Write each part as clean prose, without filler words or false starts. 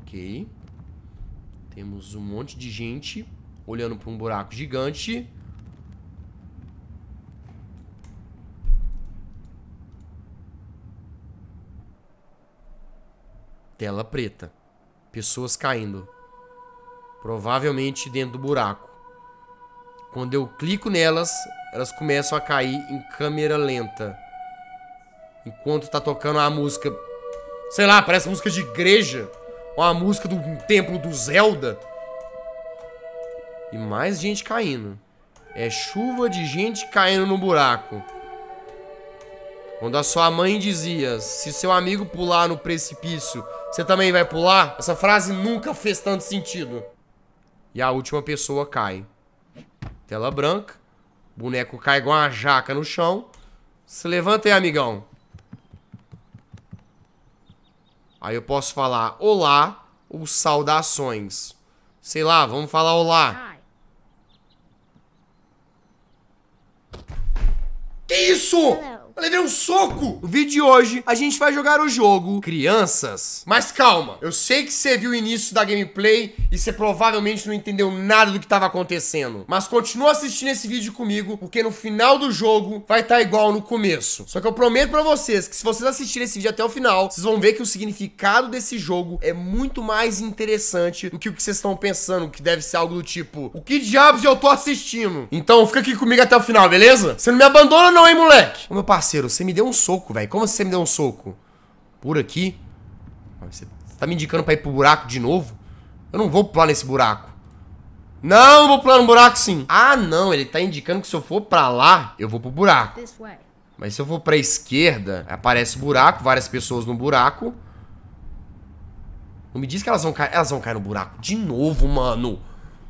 Ok. Temos um monte de gente olhando pra um buraco gigante. Tela preta. Pessoas caindo. Provavelmente dentro do buraco. Quando eu clico nelas, elas começam a cair em câmera lenta. Enquanto tá tocando a música... Sei lá, parece música de igreja. Ou a música do templo do Zelda. E mais gente caindo. É chuva de gente caindo no buraco. Quando a sua mãe dizia: se seu amigo pular no precipício, você também vai pular? Essa frase nunca fez tanto sentido. E a última pessoa cai. Tela branca. Boneco cai igual uma jaca no chão. Se levanta aí, amigão. Aí eu posso falar olá ou saudações. Sei lá, vamos falar olá. Que isso? Eu levei um soco! No vídeo de hoje, a gente vai jogar o jogo Crianças. Mas calma, eu sei que você viu o início da gameplay e você provavelmente não entendeu nada do que estava acontecendo. Mas continua assistindo esse vídeo comigo, porque no final do jogo vai estar igual no começo. Só que eu prometo pra vocês que se vocês assistirem esse vídeo até o final, vocês vão ver que o significado desse jogo é muito mais interessante do que o que vocês estão pensando, que deve ser algo do tipo: o que diabos eu tô assistindo? Então fica aqui comigo até o final, beleza? Você não me abandona não, hein, moleque? Ô, meu parceiro, você me deu um soco, velho. Como você me deu um soco? Por aqui? Você tá me indicando pra ir pro buraco de novo? Eu não vou pular nesse buraco. Não, eu vou pular no buraco sim. Ah, não. Ele tá indicando que se eu for pra lá, eu vou pro buraco. Mas se eu for pra esquerda, aparece buraco, várias pessoas no buraco. Não me diz que elas vão cair no buraco de novo, mano.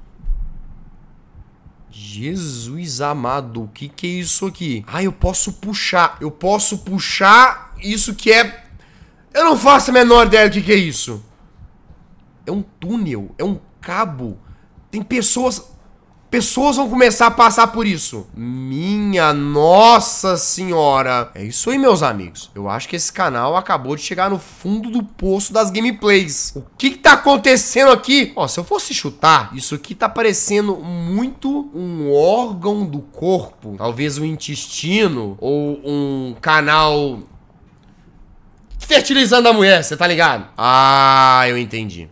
Jesus amado, o que é isso aqui? Ah, eu posso puxar. Eu posso puxar isso que é... Eu não faço a menor ideia do que é isso. É um túnel, é um cabo. Tem pessoas... Pessoas vão começar a passar por isso. Minha nossa senhora. É isso aí, meus amigos. Eu acho que esse canal acabou de chegar no fundo do poço das gameplays. O que tá acontecendo aqui? Ó, se eu fosse chutar, isso aqui tá parecendo muito um órgão do corpo. Talvez um intestino ou um canal fertilizando a mulher, você tá ligado? Ah, eu entendi.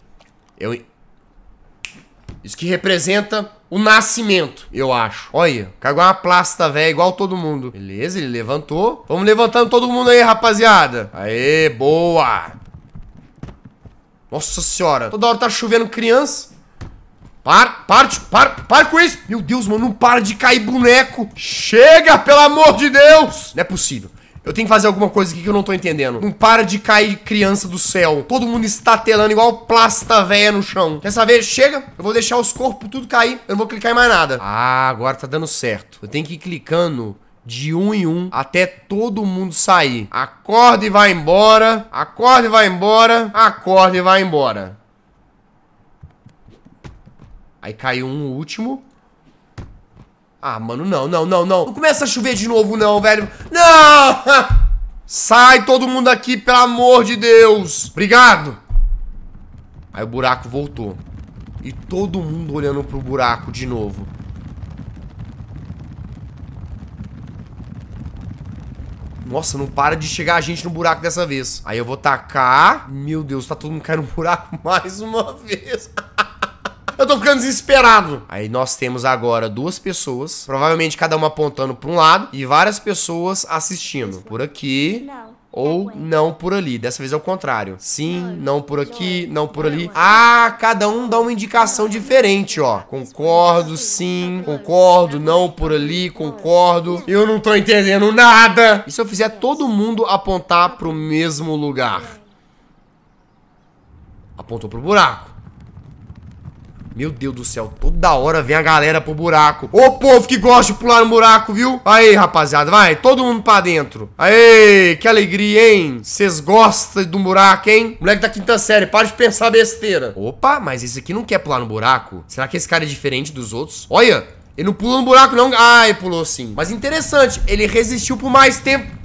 Isso que representa o nascimento, eu acho. Olha, cagou uma plasta velha igual todo mundo. Beleza, ele levantou. Vamos levantando todo mundo aí, rapaziada. Aê, boa. Nossa senhora, toda hora tá chovendo criança. Para com isso. Meu Deus, mano, não para de cair boneco. Chega, pelo amor de Deus. Não é possível. Eu tenho que fazer alguma coisa aqui que eu não tô entendendo. Não para de cair criança do céu. Todo mundo estatelando igual plasta velha no chão. Quer saber? Chega. Eu vou deixar os corpos tudo cair. Eu não vou clicar em mais nada. Ah, agora tá dando certo. Eu tenho que ir clicando de um em um até todo mundo sair. Acorda e vai embora. Acorda e vai embora. Acorda e vai embora. Aí caiu um último. Ah, mano, não. Não começa a chover de novo, não, velho. Não! Sai todo mundo aqui, pelo amor de Deus. Obrigado. Aí o buraco voltou. E todo mundo olhando pro buraco de novo. Nossa, não para de chegar a gente no buraco dessa vez. Aí eu vou tacar. Meu Deus, tá todo mundo caindo no buraco mais uma vez. Eu tô ficando desesperado. Aí nós temos agora duas pessoas, provavelmente cada uma apontando pra um lado, e várias pessoas assistindo. Por aqui, ou não por ali. Dessa vez é o contrário. Sim, não por aqui, não por ali. Ah, cada um dá uma indicação diferente, ó. Concordo, sim, concordo, não por ali, concordo. Eu não tô entendendo nada. E se eu fizer todo mundo apontar pro mesmo lugar? Apontou pro buraco. Meu Deus do céu, toda hora vem a galera pro buraco. Ô povo que gosta de pular no buraco, viu? Aí, rapaziada, vai, todo mundo pra dentro. Aí, que alegria, hein? Vocês gostam do buraco, hein? Moleque da quinta série, para de pensar besteira. Opa, mas esse aqui não quer pular no buraco? Será que esse cara é diferente dos outros? Olha, ele não pulou no buraco não. Ah, ele pulou sim. Mas interessante, ele resistiu por mais tempo.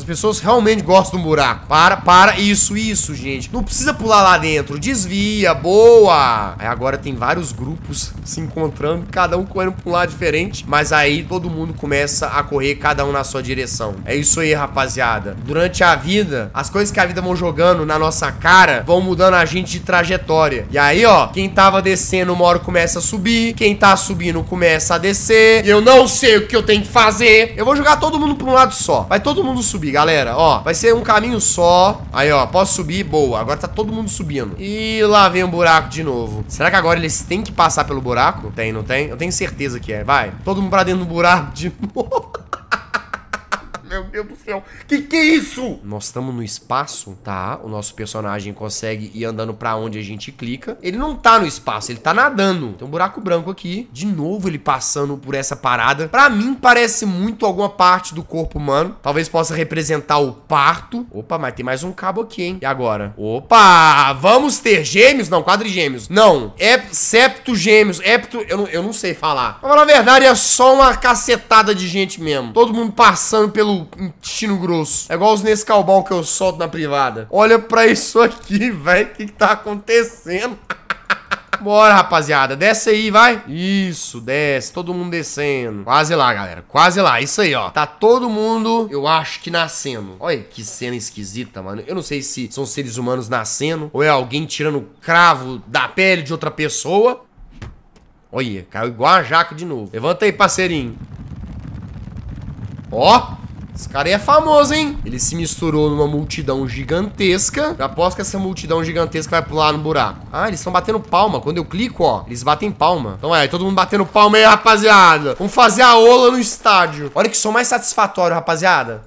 As pessoas realmente gostam do buraco. Para. Isso, gente. Não precisa pular lá dentro. Desvia, boa. Aí agora tem vários grupos se encontrando, cada um correndo pra um lado diferente. Mas aí todo mundo começa a correr, cada um na sua direção. É isso aí, rapaziada. Durante a vida, as coisas que a vida vão jogando na nossa cara vão mudando a gente de trajetória. E aí, ó, quem tava descendo uma hora começa a subir, quem tá subindo começa a descer. Eu não sei o que eu tenho que fazer. Eu vou jogar todo mundo pra um lado só. Vai todo mundo subir, galera. Ó, vai ser um caminho só. Aí, ó, posso subir? Boa. Agora tá todo mundo subindo. E lá vem um buraco de novo. Será que agora eles têm que passar pelo buraco? Tem, não tem? Eu tenho certeza que é. Vai. Todo mundo pra dentro do buraco de novo. Meu Deus do céu. Que é isso? Nós estamos no espaço, tá? O nosso personagem consegue ir andando pra onde a gente clica. Ele não tá no espaço, ele tá nadando. Tem um buraco branco aqui. De novo ele passando por essa parada. Pra mim parece muito alguma parte do corpo humano. Talvez possa representar o parto. Opa, mas tem mais um cabo aqui, hein? E agora? Opa, vamos ter gêmeos? Não, quadrigêmeos. Não, septogêmeos. Eu não sei falar. Mas na verdade é só uma cacetada de gente mesmo. Todo mundo passando pelo intestino grosso. É igual os Nescau Ball que eu solto na privada. Olha pra isso aqui, velho. O que tá acontecendo? Bora, rapaziada. Desce aí, vai. Isso, desce. Todo mundo descendo. Quase lá, galera. Quase lá. Isso aí, ó. Tá todo mundo, eu acho que nascendo. Olha que cena esquisita, mano. Eu não sei se são seres humanos nascendo ou é alguém tirando o cravo da pele de outra pessoa. Olha, caiu igual a jaca de novo. Levanta aí, parceirinho. Ó. Esse cara aí é famoso, hein? Ele se misturou numa multidão gigantesca. Eu aposto que essa multidão gigantesca vai pular no buraco. Ah, eles estão batendo palma. Quando eu clico, ó, eles batem palma. Então todo mundo batendo palma aí, rapaziada. Vamos fazer a ola no estádio. Olha que som mais satisfatório, rapaziada.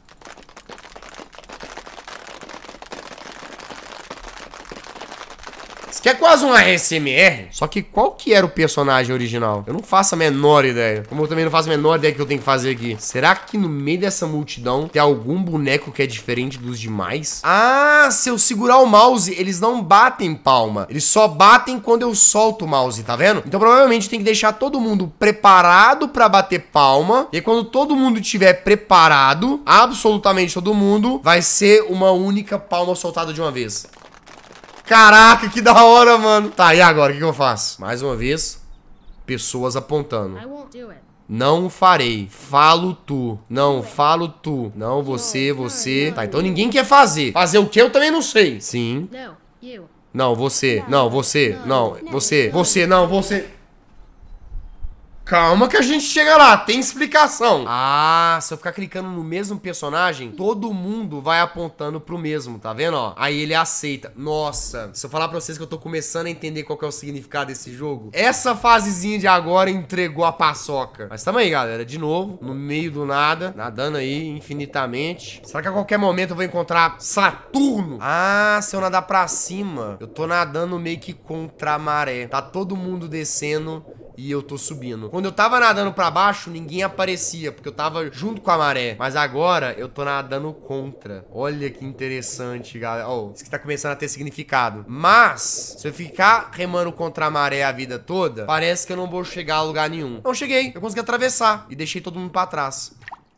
Que é quase um ASMR. Só que qual que era o personagem original? Eu não faço a menor ideia. Como eu também não faço a menor ideia que eu tenho que fazer aqui. Será que no meio dessa multidão tem algum boneco que é diferente dos demais? Ah, se eu segurar o mouse, eles não batem palma. Eles só batem quando eu solto o mouse, tá vendo? Então provavelmente tem que deixar todo mundo preparado pra bater palma. E aí, quando todo mundo estiver preparado, absolutamente todo mundo, vai ser uma única palma soltada de uma vez. Caraca, que da hora, mano. Tá, e agora? O que eu faço? Mais uma vez, pessoas apontando. Não farei. Falo tu. Não, falo tu. Não, você. Tá, então ninguém quer fazer. Fazer o que eu também não sei. Sim. Não, você. Não, você. Não, você. Você, não, você. Calma que a gente chega lá, tem explicação. Ah, se eu ficar clicando no mesmo personagem, todo mundo vai apontando pro mesmo, tá vendo, ó? Aí ele aceita. Nossa, se eu falar pra vocês que eu tô começando a entender qual que é o significado desse jogo, essa fasezinha de agora entregou a paçoca. Mas tamo aí, galera, de novo, no meio do nada, nadando aí infinitamente. Será que a qualquer momento eu vou encontrar Saturno? Ah, se eu nadar pra cima, eu tô nadando meio que contra a maré. Tá todo mundo descendo e eu tô subindo. Quando eu tava nadando pra baixo, ninguém aparecia, porque eu tava junto com a maré. Mas agora, eu tô nadando contra. Olha que interessante, galera. Ó, isso que tá começando a ter significado. Mas, se eu ficar remando contra a maré a vida toda, parece que eu não vou chegar a lugar nenhum. Não cheguei, eu consegui atravessar e deixei todo mundo pra trás.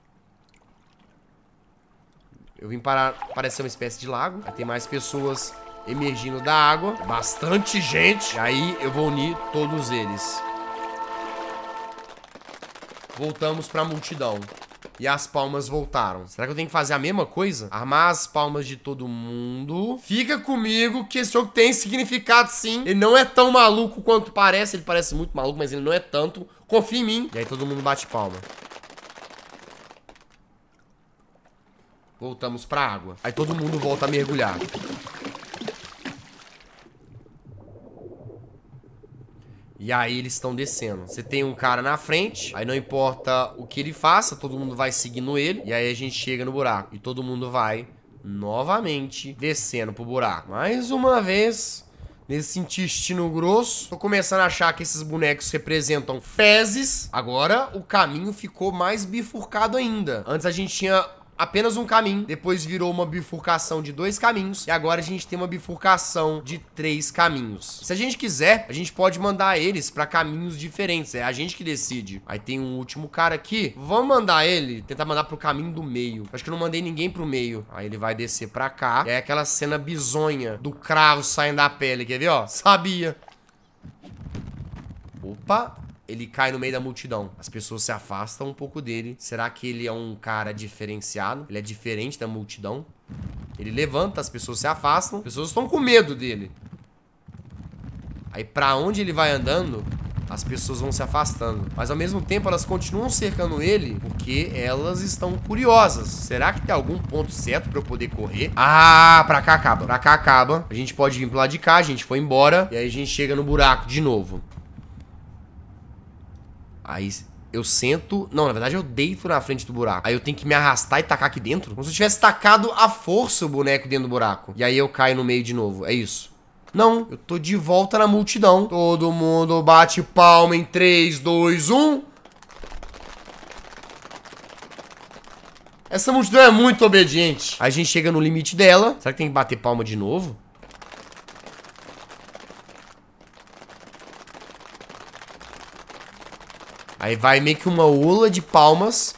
Eu vim parar, parecer uma espécie de lago. Aí tem mais pessoas emergindo da água. Bastante gente. E aí, eu vou unir todos eles. Voltamos pra multidão. E as palmas voltaram. Será que eu tenho que fazer a mesma coisa? Armar as palmas de todo mundo. Fica comigo que esse jogo tem significado sim. Ele não é tão maluco quanto parece. Ele parece muito maluco, mas ele não é tanto. Confia em mim. E aí todo mundo bate palma. Voltamos pra água. Aí todo mundo volta a mergulhar. E aí eles estão descendo. Você tem um cara na frente, aí não importa o que ele faça, todo mundo vai seguindo ele. E aí a gente chega no buraco. E todo mundo vai novamente descendo pro buraco. Mais uma vez, nesse intestino grosso. Tô começando a achar que esses bonecos representam fezes. Agora o caminho ficou mais bifurcado ainda. Antes a gente tinha apenas um caminho, depois virou uma bifurcação de 2 caminhos, e agora a gente tem uma bifurcação de 3 caminhos. Se a gente quiser, a gente pode mandar eles pra caminhos diferentes, é a gente que decide. Aí tem um último cara aqui, vamos mandar ele, tentar mandar pro caminho do meio. Acho que eu não mandei ninguém pro meio. Aí ele vai descer pra cá, e é aquela cena bizonha do cravo saindo da pele, quer ver, ó? Sabia. Opa, ele cai no meio da multidão. As pessoas se afastam um pouco dele. Será que ele é um cara diferenciado? Ele é diferente da multidão? Ele levanta, as pessoas se afastam. As pessoas estão com medo dele. Aí pra onde ele vai andando, as pessoas vão se afastando. Mas ao mesmo tempo elas continuam cercando ele, porque elas estão curiosas. Será que tem algum ponto certo pra eu poder correr? Ah, pra cá acaba. Pra cá acaba. A gente pode vir pro lado de cá, a gente foi embora. E aí a gente chega no buraco de novo. Aí eu sento... Não, na verdade eu deito na frente do buraco. Aí eu tenho que me arrastar e tacar aqui dentro. Como se eu tivesse tacado à força o boneco dentro do buraco. E aí eu caio no meio de novo. É isso. Não, eu tô de volta na multidão. Todo mundo bate palma em 3, 2, 1. Essa multidão é muito obediente. Aí a gente chega no limite dela. Será que tem que bater palma de novo? Aí vai meio que uma ola de palmas.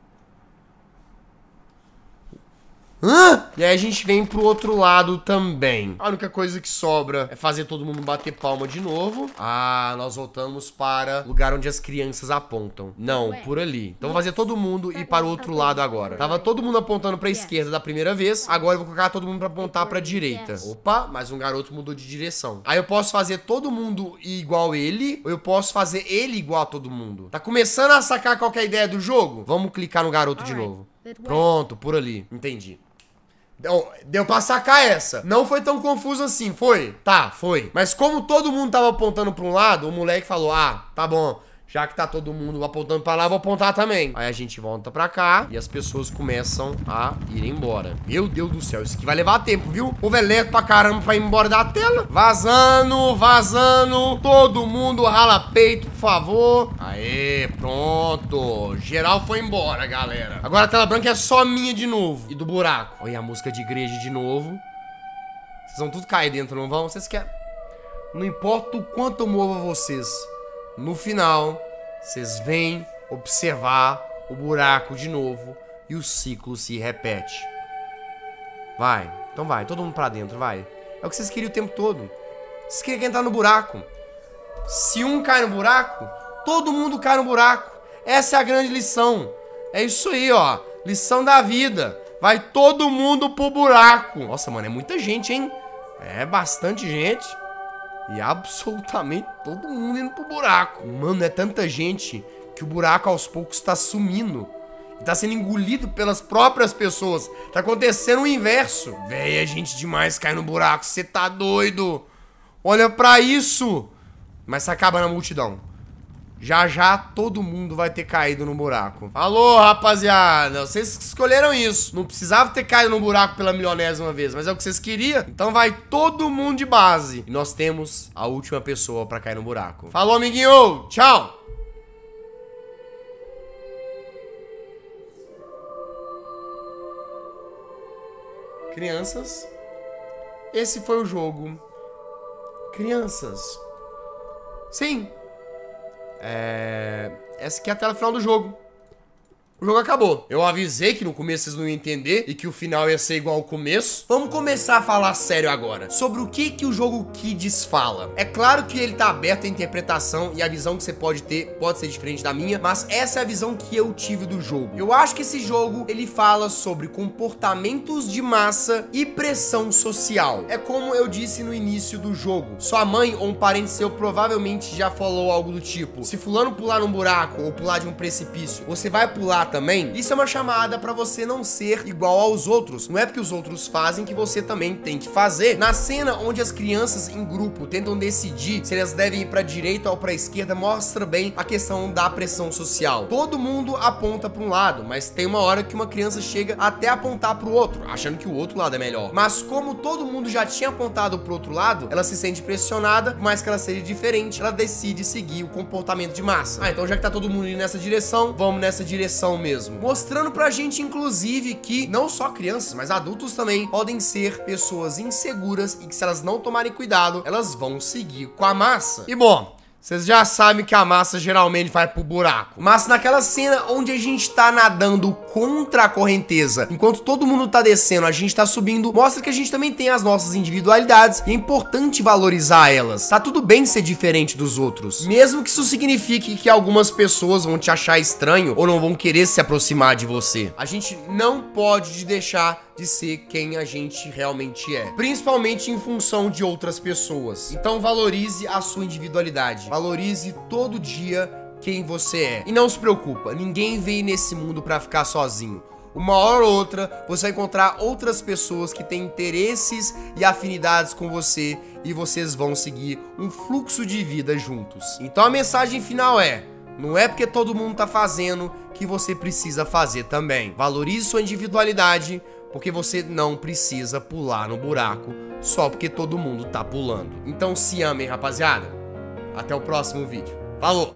E aí a gente vem pro outro lado também. A única coisa que sobra é fazer todo mundo bater palma de novo. Ah, nós voltamos para o lugar onde as crianças apontam. Não, por ali. Então vou fazer todo mundo ir para o outro lado agora. Tava todo mundo apontando pra esquerda da primeira vez. Agora eu vou colocar todo mundo pra apontar pra direita. Opa, mas um garoto mudou de direção. Aí eu posso fazer todo mundo igual ele, ou eu posso fazer ele igual a todo mundo. Tá começando a sacar qual que é a ideia do jogo? Vamos clicar no garoto de novo. Pronto, por ali. Entendi. Deu pra sacar essa. Não foi tão confuso assim, foi? Tá, foi. Mas como todo mundo tava apontando pra um lado, o moleque falou, ah, tá bom. Já que tá todo mundo apontando pra lá, eu vou apontar também. Aí a gente volta pra cá e as pessoas começam a ir embora. Meu Deus do céu, isso aqui vai levar tempo, viu? O povo é lento pra caramba pra ir embora da tela. Vazando, vazando. Todo mundo rala peito, por favor. Aê, pronto. Geral foi embora, galera. Agora a tela branca é só minha de novo. E do buraco. Olha a música de igreja de novo. Vocês vão tudo cair dentro, não vão? Vocês querem... Não importa o quanto eu mova vocês. No final, vocês vêm observar o buraco de novo e o ciclo se repete. Vai, então vai, todo mundo pra dentro, vai. É o que vocês queriam o tempo todo. Vocês queriam entrar no buraco. Se um cai no buraco, todo mundo cai no buraco. Essa é a grande lição. É isso aí, ó. Lição da vida. Vai todo mundo pro buraco. Nossa, mano, é muita gente, hein? É bastante gente. E absolutamente todo mundo indo pro buraco. Mano, é tanta gente que o buraco aos poucos tá sumindo. E tá sendo engolido pelas próprias pessoas. Tá acontecendo o inverso. Véi, é gente demais cair no buraco. Você tá doido. Olha pra isso. Mas tá acabando a multidão. Já já todo mundo vai ter caído no buraco. Alô, rapaziada. Vocês escolheram isso. Não precisava ter caído no buraco pela milionésima vez, mas é o que vocês queriam. Então vai todo mundo de base. E nós temos a última pessoa pra cair no buraco. Falou, amiguinho. Tchau. Crianças. Esse foi o jogo. Crianças. Sim. Essa aqui é a tela final do jogo. O jogo acabou. Eu avisei que no começo vocês não iam entender e que o final ia ser igual ao começo. Vamos começar a falar sério agora. Sobre o que o jogo Kids fala. É claro que ele tá aberto à interpretação e a visão que você pode ter pode ser diferente da minha, mas essa é a visão que eu tive do jogo. Eu acho que esse jogo, ele fala sobre comportamentos de massa e pressão social. É como eu disse no início do jogo. Sua mãe ou um parente seu provavelmente já falou algo do tipo: se fulano pular num buraco ou pular de um precipício, você vai pular também? Isso é uma chamada pra você não ser igual aos outros. Não é porque os outros fazem que você também tem que fazer. Na cena onde as crianças em grupo tentam decidir se elas devem ir pra direita ou pra esquerda, mostra bem a questão da pressão social. Todo mundo aponta pra um lado, mas tem uma hora que uma criança chega até apontar pro outro, achando que o outro lado é melhor. Mas como todo mundo já tinha apontado pro outro lado, ela se sente pressionada, por mais que ela seja diferente, ela decide seguir o comportamento de massa. Ah, então já que tá todo mundo indo nessa direção, vamos nessa direção evolução mesmo, mostrando pra gente, inclusive, que não só crianças, mas adultos também podem ser pessoas inseguras e que se elas não tomarem cuidado, elas vão seguir com a massa. E bom, vocês já sabem que a massa geralmente vai pro buraco. Mas naquela cena onde a gente tá nadando contra a correnteza, enquanto todo mundo tá descendo, a gente tá subindo, mostra que a gente também tem as nossas individualidades e é importante valorizar elas. Tá tudo bem ser diferente dos outros, mesmo que isso signifique que algumas pessoas vão te achar estranho ou não vão querer se aproximar de você. A gente não pode deixar de ser quem a gente realmente é, principalmente em função de outras pessoas. Então valorize a sua individualidade, valorize todo dia quem você é. E não se preocupa, ninguém veio nesse mundo pra ficar sozinho. Uma hora ou outra, você vai encontrar outras pessoas que têm interesses e afinidades com você e vocês vão seguir um fluxo de vida juntos. Então a mensagem final é: não é porque todo mundo tá fazendo que você precisa fazer também. Valorize sua individualidade, porque você não precisa pular no buraco só porque todo mundo tá pulando. Então se amem, rapaziada. Até o próximo vídeo. Falou!